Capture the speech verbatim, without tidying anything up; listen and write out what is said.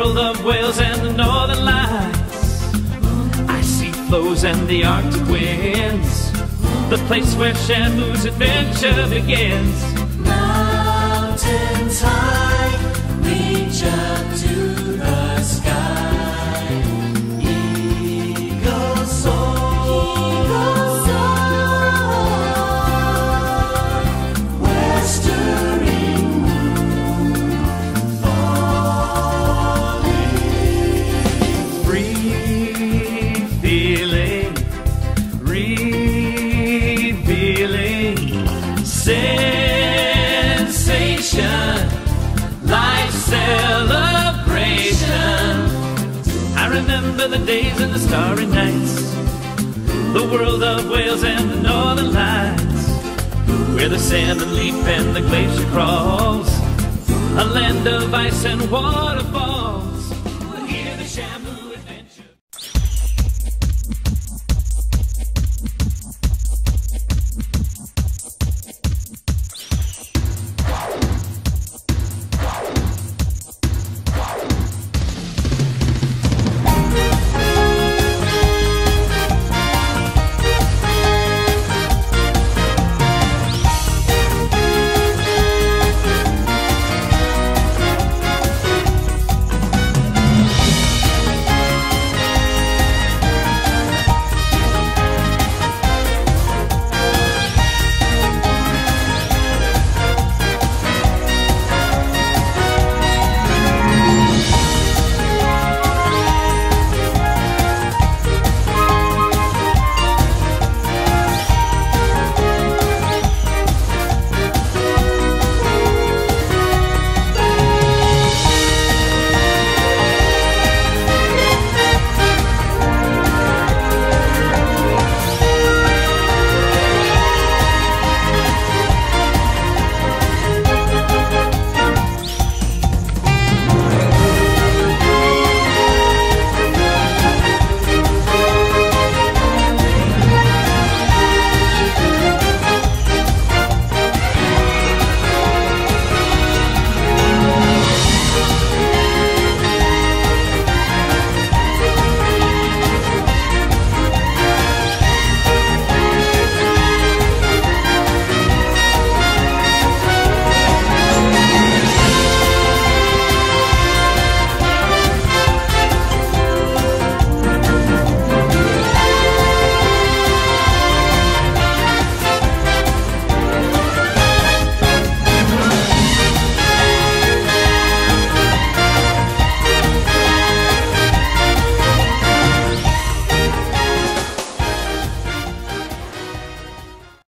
world of Wales and the Northern Lights. I see flows and the Arctic winds, the place where Shamu's adventure begins. Mountains high, reach up to the sky. Eagle soar, westering moon falling. Free feeling, revealing sensation, life celebration. I remember the days and the starry nights, the world of Wales and the Northern Lights, where the salmon leap and the glacier crawls, a land of ice and waterfalls.